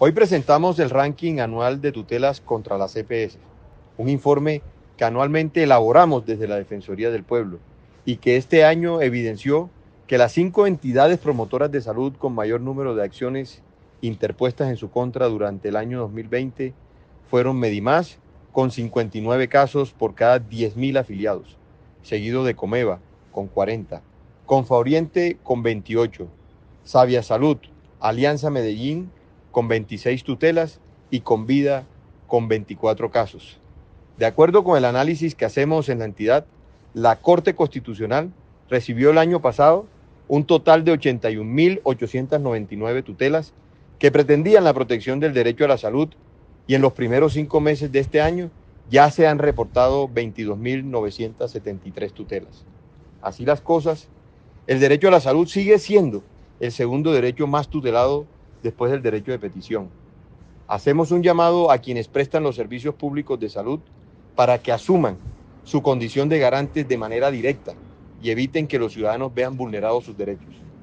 Hoy presentamos el ranking anual de tutelas contra las EPS, un informe que anualmente elaboramos desde la Defensoría del Pueblo y que este año evidenció que las 5 entidades promotoras de salud con mayor número de acciones interpuestas en su contra durante el año 2020 fueron Medimás, con 59 casos por cada 10.000 afiliados, seguido de Comeva, con 40, Confaoriente, con 28, Sabia Salud, Alianza Medellín, con 26 tutelas y Convida, con 24 casos. De acuerdo con el análisis que hacemos en la entidad, la Corte Constitucional recibió el año pasado un total de 81.899 tutelas que pretendían la protección del derecho a la salud, y en los primeros 5 meses de este año ya se han reportado 22.973 tutelas. Así las cosas, el derecho a la salud sigue siendo el segundo derecho más tutelado después del derecho de petición. Hacemos un llamado a quienes prestan los servicios públicos de salud para que asuman su condición de garantes de manera directa y eviten que los ciudadanos vean vulnerados sus derechos.